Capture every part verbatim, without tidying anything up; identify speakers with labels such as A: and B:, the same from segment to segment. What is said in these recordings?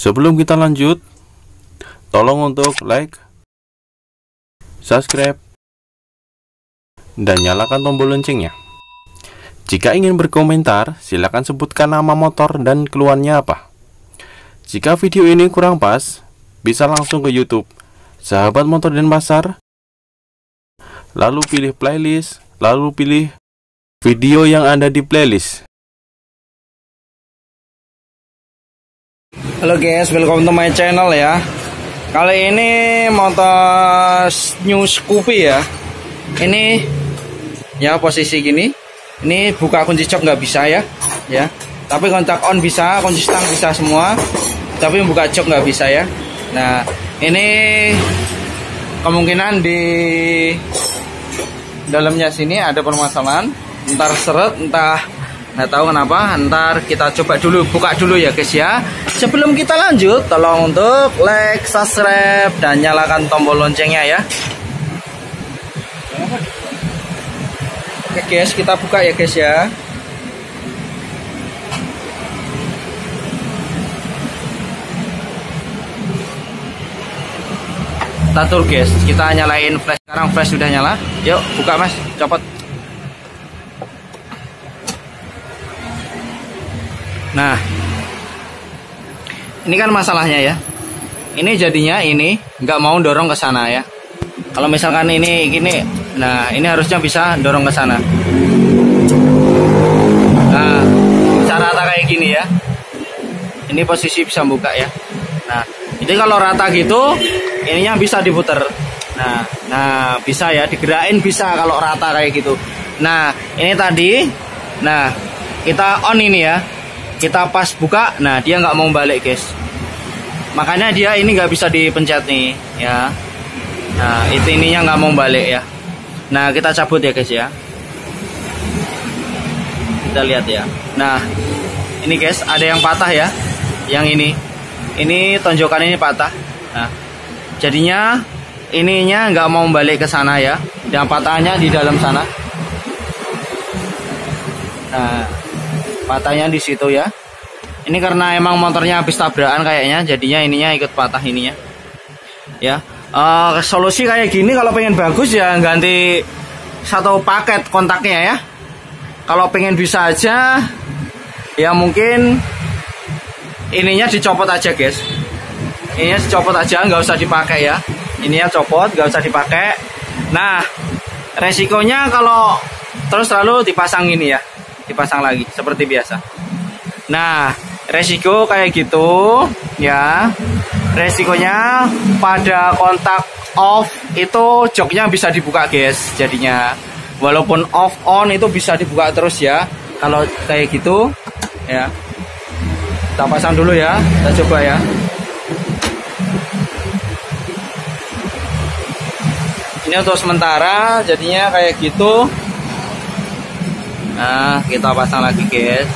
A: Sebelum kita lanjut, tolong untuk like, subscribe, dan nyalakan tombol loncengnya. Jika ingin berkomentar, silakan sebutkan nama motor dan keluhannya apa. Jika video ini kurang pas, bisa langsung ke YouTube Sahabat Motor Denpasar, lalu pilih playlist, lalu pilih video yang ada di playlist.
B: Halo guys, welcome to my channel ya. Kali ini motor New Scoopy ya. Ini ya posisi gini. Ini buka kunci jok nggak bisa ya, ya. Tapi kontak on bisa, kunci stang bisa semua. Tapi buka jok nggak bisa ya. Nah, ini kemungkinan di dalamnya sini ada permasalahan. Entar seret, entah nggak tahu kenapa. Ntar kita coba dulu, buka dulu ya guys ya. Sebelum kita lanjut, tolong untuk like, subscribe, dan nyalakan tombol loncengnya ya. Oke guys, kita buka ya guys ya. Kita tur guys, kita nyalain flash. Sekarang flash sudah nyala. Yuk buka mas, copot. Nah, ini kan masalahnya ya. Ini jadinya ini nggak mau dorong ke sana ya. Kalau misalkan ini gini, nah ini harusnya bisa dorong ke sana. Nah, cara rata kayak gini ya. Ini posisi bisa buka ya. Nah, jadi kalau rata gitu, ininya bisa diputer. Nah, nah bisa ya, digerakin bisa kalau rata kayak gitu. Nah, ini tadi, nah kita on ini ya. Kita pas buka, nah dia nggak mau balik guys. Makanya dia ini nggak bisa dipencet nih ya. Nah itu ininya nggak mau balik ya. Nah kita cabut ya guys ya. Kita lihat ya. Nah ini guys ada yang patah ya. Yang ini, ini tonjokan ini patah. Nah jadinya ininya nggak mau balik ke sana ya. Dan patahnya di dalam sana. Nah patahnya di situ ya. Ini karena emang motornya habis tabrakan kayaknya, jadinya ininya ikut patah ininya. Ya, uh, solusi kayak gini kalau pengen bagus ya ganti satu paket kontaknya ya. Kalau pengen bisa aja, ya mungkin ininya dicopot aja guys. Ininya dicopot aja, nggak usah dipakai ya. Ininya copot, nggak usah dipakai. Nah, resikonya kalau terus lalu dipasang ini ya. Dipasang lagi seperti biasa. Nah resiko kayak gitu ya, resikonya pada kontak off itu joknya bisa dibuka guys. Jadinya walaupun off on itu bisa dibuka terus ya. Kalau kayak gitu ya, kita pasang dulu ya, kita coba ya. Ini untuk sementara jadinya kayak gitu. Nah, kita pasang lagi guys.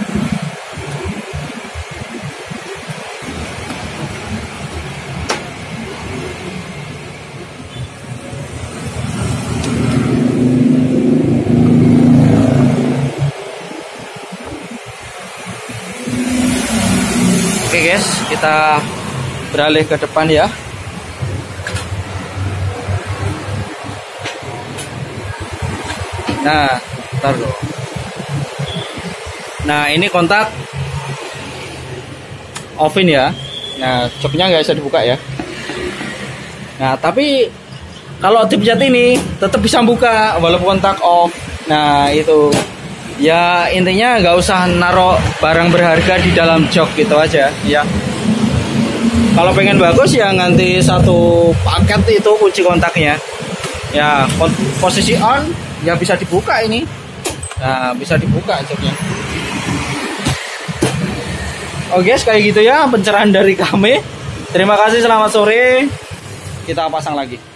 B: Oke guys, kita beralih ke depan ya. Nah, bentar dulu. Nah ini kontak offin ya. Nah joknya nggak bisa dibuka ya. Nah tapi kalau dipencet ini tetap bisa buka walaupun kontak off. Nah itu ya intinya nggak usah naruh barang berharga di dalam jok gitu aja ya. Kalau pengen bagus ya ganti satu paket itu kunci kontaknya. Ya posisi on ya bisa dibuka ini. Nah bisa dibuka joknya. Oh guys, kayak gitu ya pencerahan dari kami. Terima kasih, selamat sore. Kita pasang lagi.